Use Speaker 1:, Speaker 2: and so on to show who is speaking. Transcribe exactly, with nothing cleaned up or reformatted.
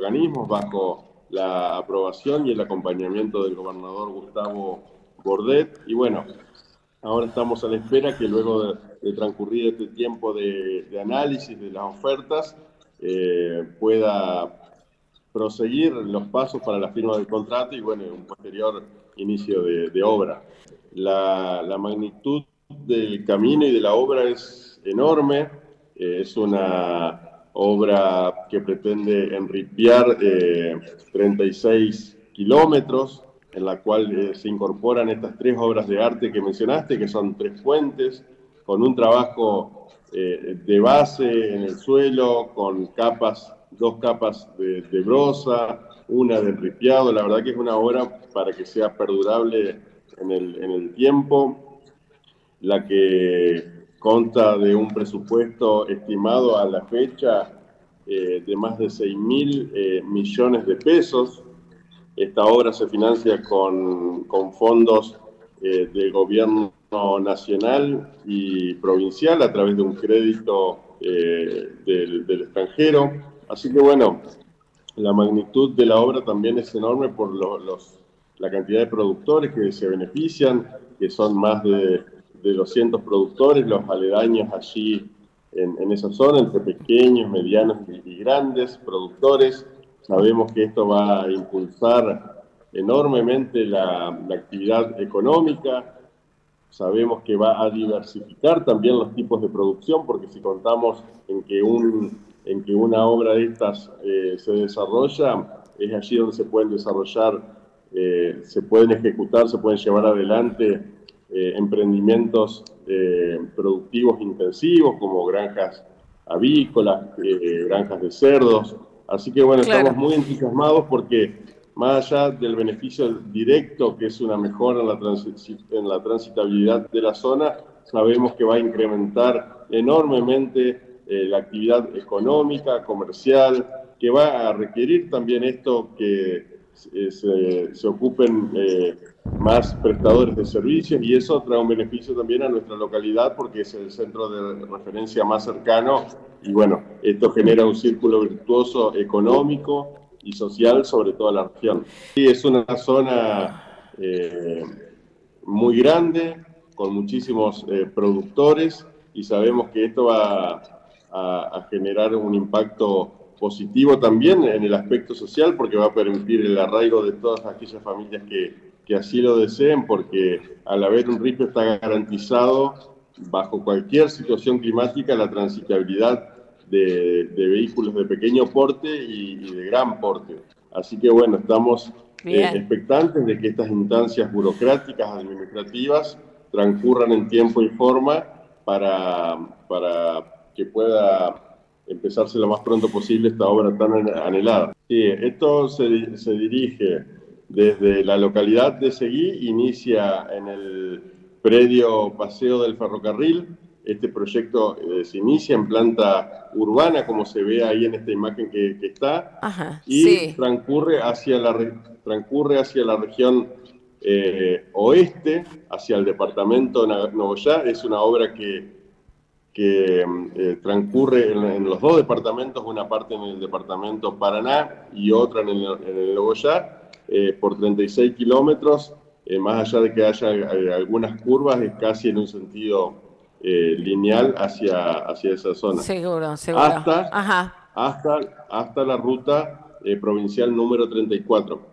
Speaker 1: organismos bajo la aprobación y el acompañamiento del gobernador Gustavo Bordet. Y bueno, ahora estamos a la espera que luego de, de transcurrir este tiempo de, de análisis de las ofertas eh, pueda proseguir los pasos para la firma del contrato y bueno, un posterior inicio de, de obra. La, la magnitud del camino y de la obra es enorme, eh, es una obra que pretende enripiar eh, treinta y seis kilómetros, en la cual eh, se incorporan estas tres obras de arte que mencionaste, que son tres puentes, con un trabajo eh, de base en el suelo, con capas, dos capas de, de brosa, una de enripiado. La verdad que es una obra para que sea perdurable en el, en el tiempo, la que consta de un presupuesto estimado a la fecha eh, de más de seis mil eh, millones de pesos. Esta obra se financia con, con fondos eh, del gobierno nacional y provincial a través de un crédito eh, del, del extranjero. Así que bueno, la magnitud de la obra también es enorme por lo, los, la cantidad de productores que se benefician, que son más de, de doscientos productores, los aledaños allí en, en esa zona, entre pequeños, medianos y, y grandes productores. Sabemos que esto va a impulsar enormemente la, la actividad económica. Sabemos que va a diversificar también los tipos de producción, porque si contamos en que, un, en que una obra de estas eh, se desarrolla, es allí donde se pueden desarrollar, eh, se pueden ejecutar, se pueden llevar adelante eh, emprendimientos eh, productivos intensivos, como granjas avícolas, eh, granjas de cerdos. Así que bueno, claro, estamos muy entusiasmados porque más allá del beneficio directo, que es una mejora en la, en la transitabilidad de la zona, sabemos que va a incrementar enormemente eh, la actividad económica, comercial, que va a requerir también esto que eh, se, se ocupen eh, más prestadores de servicios, y eso trae un beneficio también a nuestra localidad porque es el centro de referencia más cercano, y bueno, esto genera un círculo virtuoso económico y social sobre toda la región. Sí, es una zona eh, muy grande, con muchísimos eh, productores, y sabemos que esto va a, a generar un impacto positivo también en el aspecto social, porque va a permitir el arraigo de todas aquellas familias que, que así lo deseen, porque al haber un ripio está garantizado bajo cualquier situación climática la transitabilidad De, de vehículos de pequeño porte y, y de gran porte. Así que bueno, estamos eh, expectantes de que estas instancias burocráticas, administrativas, transcurran en tiempo y forma para, para que pueda empezarse lo más pronto posible esta obra tan anhelada. Sí, esto se, se dirige desde la localidad de Seguí, inicia en el predio Paseo del Ferrocarril. Este proyecto eh, se inicia en planta urbana, como se ve ahí en esta imagen que, que está,
Speaker 2: Ajá,
Speaker 1: y
Speaker 2: sí.
Speaker 1: transcurre hacia la, transcurre hacia la región eh, oeste, hacia el departamento Nogoyá. Es una obra que, que eh, transcurre en, en los dos departamentos, una parte en el departamento Paraná y otra en el, en el Nogoyá, eh, por treinta y seis kilómetros, eh, más allá de que haya eh, algunas curvas, es casi en un sentido Eh, lineal hacia, hacia esa zona.
Speaker 2: Seguro, seguro.
Speaker 1: Hasta,
Speaker 2: Ajá.
Speaker 1: hasta, hasta la ruta eh, provincial número treinta y cuatro.